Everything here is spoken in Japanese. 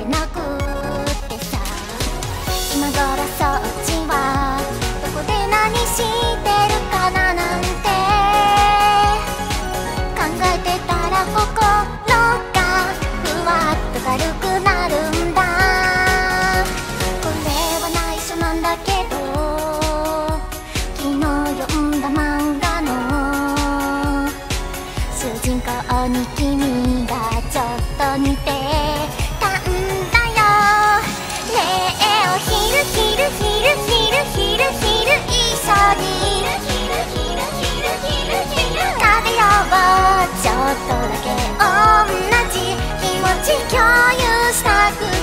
なくってさ、今頃そっちはどこで何してるかななんて考えてたら心がふわっと軽くなるんだ。これは内緒なんだけど昨日読んだ漫画の主人公に君がちょっと似てたんだよ。ねえお昼昼昼昼昼昼一緒に食べよう。ちょっとだけ同じ気持ち共有したく